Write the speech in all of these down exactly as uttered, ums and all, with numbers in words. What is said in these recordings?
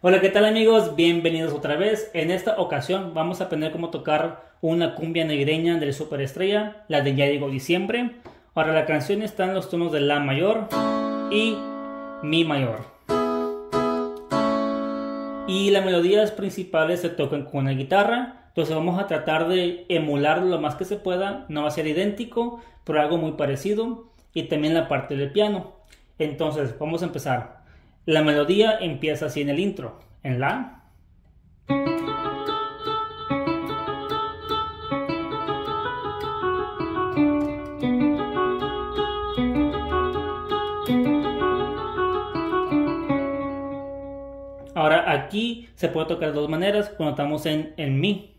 Hola, ¿qué tal amigos? Bienvenidos otra vez. En esta ocasión vamos a aprender cómo tocar una cumbia navideña del Superestrella, la de Ya Llegó Diciembre. Ahora la canción está en los tonos de La mayor y Mi mayor. Y las melodías principales se tocan con una guitarra. Entonces vamos a tratar de emularlo lo más que se pueda. No va a ser idéntico, pero algo muy parecido. Y también la parte del piano. Entonces vamos a empezar. La melodía empieza así en el intro, en La. Ahora aquí se puede tocar de dos maneras cuando estamos en, en Mi.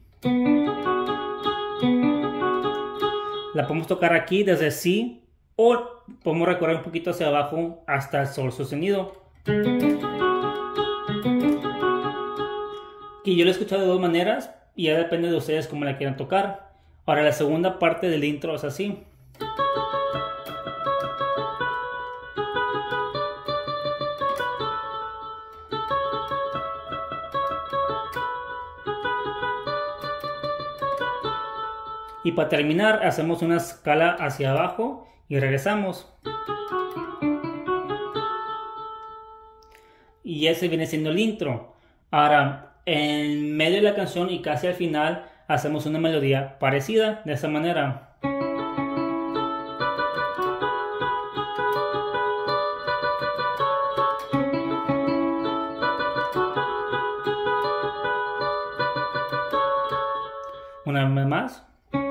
La podemos tocar aquí desde Si o podemos recorrer un poquito hacia abajo hasta el Sol sostenido. Que yo lo he escuchado de dos maneras y ya depende de ustedes cómo la quieran tocar. Ahora la segunda parte del intro es así. Y para terminar hacemos una escala hacia abajo y regresamos. Y ese viene siendo el intro. Ahora, en medio de la canción y casi al final, hacemos una melodía parecida de esa manera. Una vez más.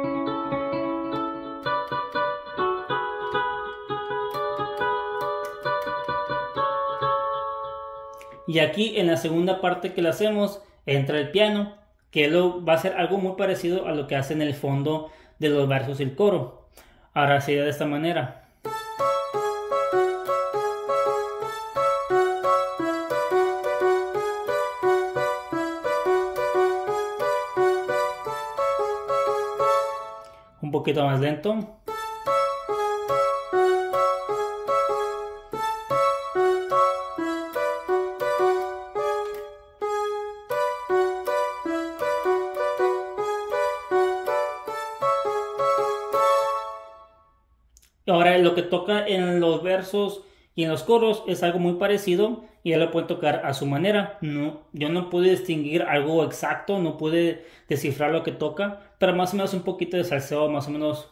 Y aquí en la segunda parte que le hacemos entra el piano, que lo, va a ser algo muy parecido a lo que hace en el fondo de los versos y el coro. Ahora sería de esta manera. Un poquito más lento. Ahora lo que toca en los versos y en los coros es algo muy parecido y ya lo pueden tocar a su manera. No, yo no pude distinguir algo exacto, no pude descifrar lo que toca, pero más o menos un poquito de salseo, más o menos.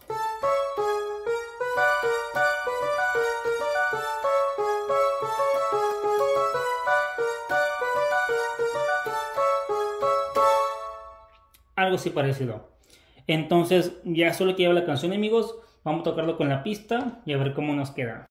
Algo así parecido. Entonces ya solo que lleva la canción, amigos. Vamos a tocarlo con la pista y a ver cómo nos queda.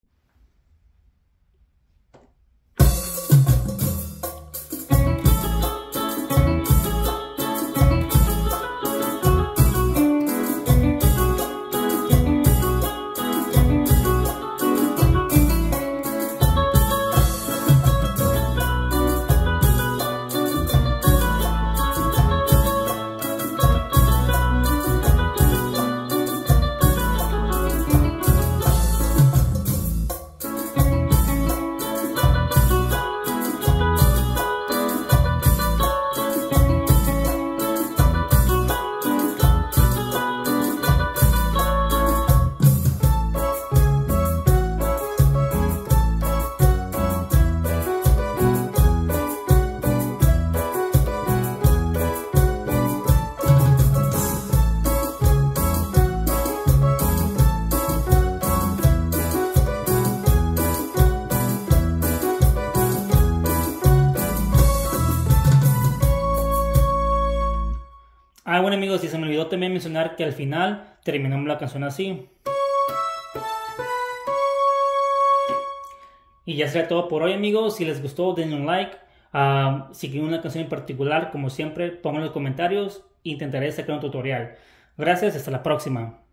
Ah, bueno amigos, y se me olvidó también mencionar que al final terminamos la canción así. Y ya será todo por hoy amigos. Si les gustó denle un like. Uh, si quieren una canción en particular, como siempre, pongan en los comentarios. Intentaré sacar un tutorial. Gracias, hasta la próxima.